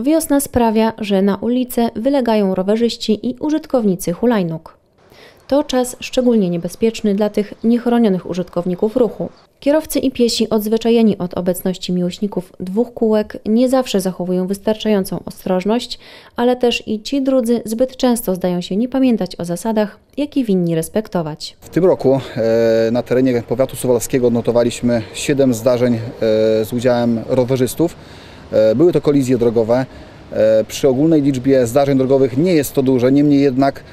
Wiosna sprawia, że na ulicę wylegają rowerzyści i użytkownicy hulajnóg. To czas szczególnie niebezpieczny dla tych niechronionych użytkowników ruchu. Kierowcy i piesi odzwyczajeni od obecności miłośników dwóch kółek nie zawsze zachowują wystarczającą ostrożność, ale też i ci drudzy zbyt często zdają się nie pamiętać o zasadach, jakie winni respektować. W tym roku na terenie powiatu suwalskiego odnotowaliśmy 7 zdarzeń z udziałem rowerzystów. Były to kolizje drogowe. Przy ogólnej liczbie zdarzeń drogowych nie jest to duże, niemniej jednak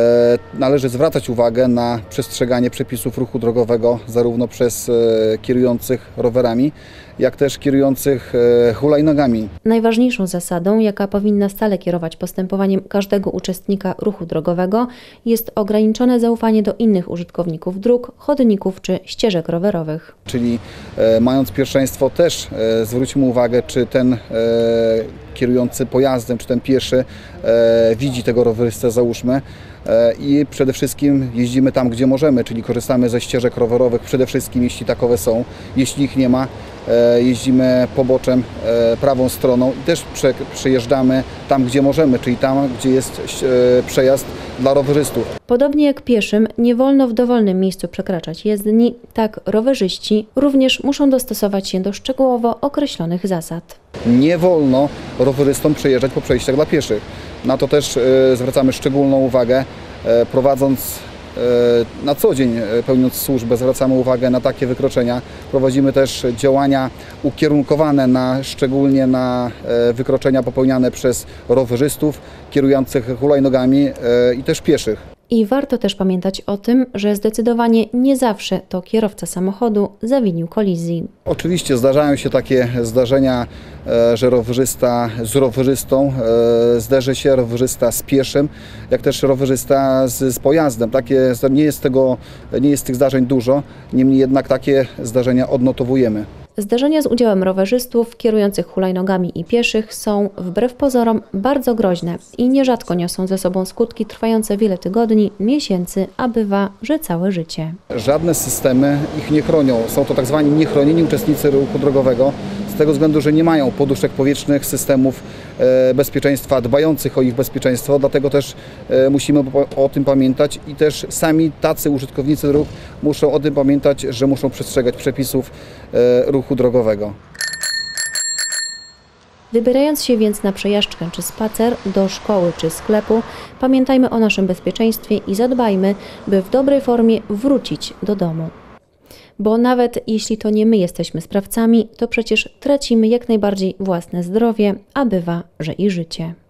należy zwracać uwagę na przestrzeganie przepisów ruchu drogowego zarówno przez kierujących rowerami, jak też kierujących hulajnogami. Najważniejszą zasadą, jaka powinna stale kierować postępowaniem każdego uczestnika ruchu drogowego, jest ograniczone zaufanie do innych użytkowników dróg, chodników czy ścieżek rowerowych. Czyli mając pierwszeństwo też zwróćmy uwagę, czy ten kierujący pojazdem, czy ten pieszy widzi tego rowerzystę, załóżmy. I przede wszystkim jeździmy tam, gdzie możemy, czyli korzystamy ze ścieżek rowerowych, przede wszystkim jeśli takowe są. Jeśli ich nie ma, jeździmy poboczem, prawą stroną i też przejeżdżamy tam, gdzie możemy, czyli tam, gdzie jest przejazd dla rowerzystów. Podobnie jak pieszym nie wolno w dowolnym miejscu przekraczać jezdni, tak rowerzyści również muszą dostosować się do szczegółowo określonych zasad. Nie wolno rowerzystom przejeżdżać po przejściach dla pieszych. Na to też zwracamy szczególną uwagę, prowadząc na co dzień, pełniąc służbę, zwracamy uwagę na takie wykroczenia. Prowadzimy też działania ukierunkowane szczególnie na wykroczenia popełniane przez rowerzystów, kierujących hulajnogami i też pieszych. I warto też pamiętać o tym, że zdecydowanie nie zawsze to kierowca samochodu zawinił kolizji. Oczywiście zdarzają się takie zdarzenia, że rowerzysta z rowerzystą zderzy się, rowerzysta z pieszym, jak też rowerzysta z pojazdem. Nie jest tych zdarzeń dużo, niemniej jednak takie zdarzenia odnotowujemy. Zdarzenia z udziałem rowerzystów kierujących hulajnogami i pieszych są, wbrew pozorom, bardzo groźne i nierzadko niosą ze sobą skutki trwające wiele tygodni, miesięcy, a bywa, że całe życie. Żadne systemy ich nie chronią. Są to tak zwani niechronieni uczestnicy ruchu drogowego, z tego względu, że nie mają poduszek powietrznych, systemów bezpieczeństwa, dbających o ich bezpieczeństwo, dlatego też musimy o tym pamiętać i też sami tacy użytkownicy dróg muszą o tym pamiętać, że muszą przestrzegać przepisów ruchu drogowego. Wybierając się więc na przejażdżkę czy spacer, do szkoły czy sklepu, pamiętajmy o naszym bezpieczeństwie i zadbajmy, by w dobrej formie wrócić do domu. Bo nawet jeśli to nie my jesteśmy sprawcami, to przecież tracimy jak najbardziej własne zdrowie, a bywa, że i życie.